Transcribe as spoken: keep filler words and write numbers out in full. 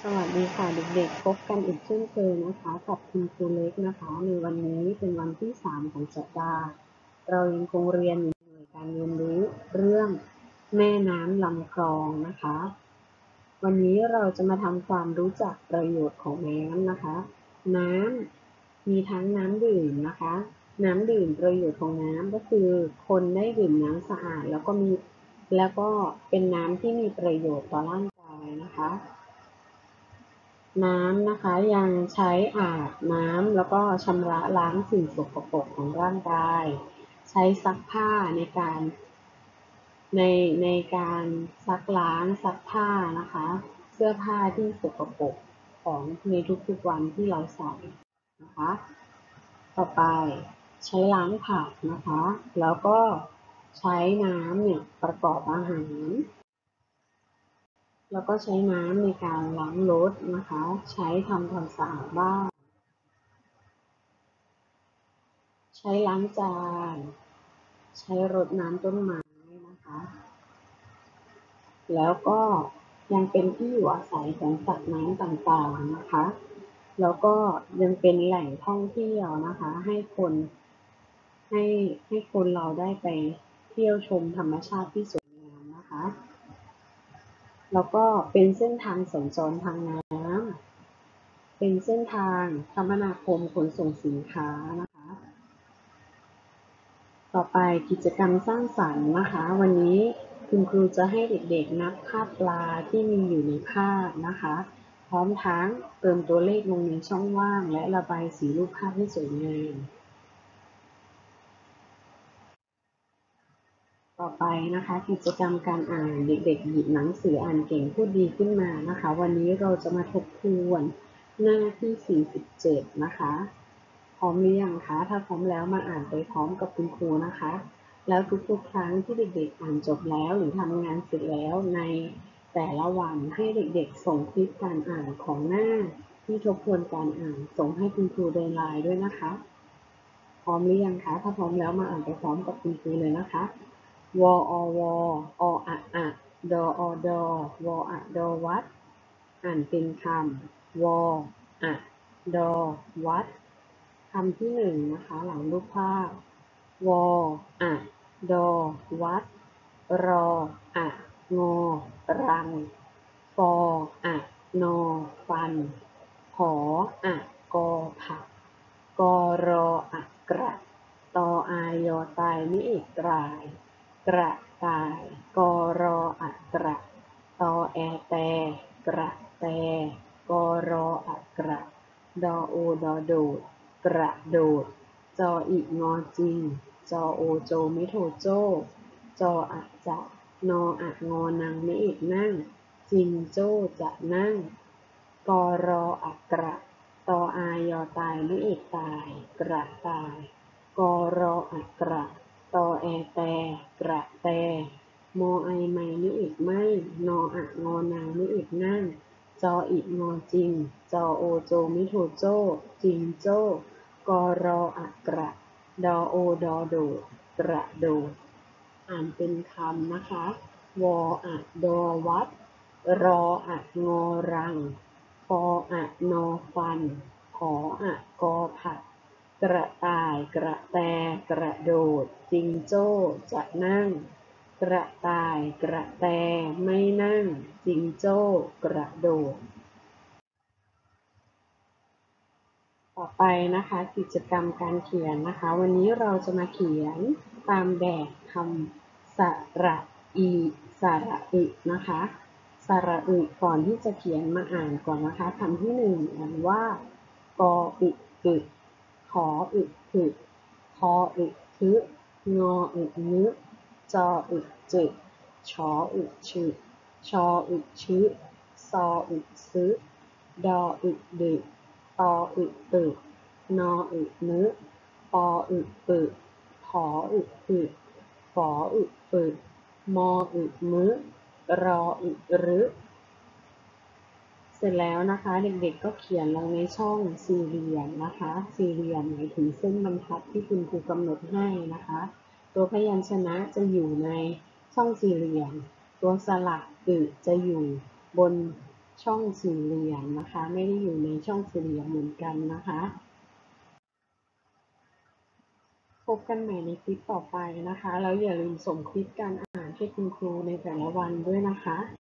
สวัสดีค่ะเด็กๆพบกันอีกเช่นเคยนะคะกับคุณครูเล็กนะคะในวันนี้เป็นวันที่สามของสัปดาห์เรายังคงเรียนอยู่ในการเรียนรู้เรื่องแม่น้ำลำคลองนะคะวันนี้เราจะมาทำความรู้จักประโยชน์ของน้ำนะคะน้ำมีทั้งน้ำดื่มนะคะน้ำดื่มประโยชน์ของน้ำก็คือคนได้ดื่มน้ำสะอาดแล้วก็มีแล้วก็เป็นน้ำที่มีประโยชน์ต่อร่างกายนะคะน้ำนะคะยังใช้อาบน้ำแล้วก็ชำระล้างสิ่งสกปรกของร่างกายใช้ซักผ้าในการในในการซักล้างซักผ้านะคะเสื้อผ้าที่สกปรกของในทุกๆวันที่เราใส่นะคะต่อไปใช้ล้างผักนะคะแล้วก็ใช้น้ำเนี่ยประกอบอาหารแล้วก็ใช้น้ำในการล้างรถนะคะใช้ทำความสะอาดบ้านใช้ล้างจานใช้รดน้ำต้นไม้นะคะแล้วก็ยังเป็นที่อยู่อาศัยของสัตว์น้ำต่างๆนะคะแล้วก็ยังเป็นแหล่งท่องเที่ยวนะคะให้คนให้ให้คนเราได้ไปเที่ยวชมธรรมชาติที่สวยงามนะคะแล้วก็เป็นเส้นทางสัญจรทางน้ำเป็นเส้นทางคมนาคมขนส่งสินค้านะคะต่อไปกิจกรรมสร้างสรรค์นะคะวันนี้คุณครูจะให้เด็กๆนับภาพปลาที่มีอยู่ในภาพนะคะพร้อมทั้งเติมตัวเลขลงในช่องว่างและระบายสีรูปภาพให้สวยงามต่อไปนะคะกิจกรรมการอ่านเด็กๆหยิบหนังสืออ่านเก่งพูดดีขึ้นมานะคะวันนี้เราจะมาทบทวนหน้าที่สี่สิบเจ็ดนะคะพร้อมหรือยังคะถ้าพร้อมแล้วมาอ่านไปพร้อมกับคุณครูนะคะแล้วทุกๆครั้งที่เด็กๆอ่านจบแล้วหรือทำงานเสร็จแล้วในแต่ละวันให้เด็กๆส่งคลิปการอ่านของหน้าที่ทบทวนการอ่านส่งให้คุณครูในไลน์ด้วยนะคะพร้อมหรือยังคะถ้าพร้อมแล้วมาอ่านไปพร้อมกับคุณครูเลยนะคะวออวอออะอะดออดอวออะดอวัดอ่านเป็นคำวออะดอวัดคำที่หนึ่งนะคะหลังรูปภาพวออะดอวัดรออะงอรังฟออะนอฟันผออะกอผักกอรออะกระตออายอตายมิอีกตรายกระต่ายกอรออะกระตอแอแตกระแตกอรออะกระดอโอดอโดดกระโดดจออีงอจริงจอโอโจมิโทโจจออะจะนออะงอนังมิอีกนั่งจิงโจ้จะนั่งกอรออะกระตออายอตายมิอีกตายกระต่ายกอรออะกระตอแอแตกระแตมอไอไมมิอีกไม่นออะงอนางมิอีกนั่งจออีกงอจริงจอโอโจมิโทโจจิงโจ้กอรออะกระดอโอดอโดดกระโดดอ่านเป็นคำนะคะวออะดอวัดรออะงอรังฟออะนอฟันผออะกอผักกระต่ายกระแตกระโดดจิงโจ้จะนั่งกระต่ายกระแตไม่นั่งจิงโจ้กระโดดต่อไปนะคะกิจกรรมการเขียนนะคะวันนี้เราจะมาเขียนตามแบบคำสระอีสระอึนะคะสระอึก่อนที่จะเขียนมาอ่านก่อนนะคะคำที่หนึ่งอ่านว่ากออึกึขออึกึพออึทึงออึนึจออึจึชออึชึชออึชึซออึซึดออึดึตออึตึนออึนึปออึปึผออึปึฝออึปึมออึมึรออึรึเสร็จแล้วนะคะเด็กๆก็เขียนลงในช่องสี่เหลี่ยมนะคะสี่เหลี่ยมหมายถึงเส้นบรรทัดที่คุณครูกำหนดให้นะคะตัวพยัญชนะจะอยู่ในช่องสี่เหลี่ยมตัวสระอึจะอยู่บนช่องสี่เหลี่ยมนะคะไม่ได้อยู่ในช่องสี่เหลี่ยมเหมือนกันนะคะพบกันใหม่ในคลิปต่อไปนะคะแล้วอย่าลืมส่งคลิปการอ่านให้คุณครูในแต่ละวันด้วยนะคะ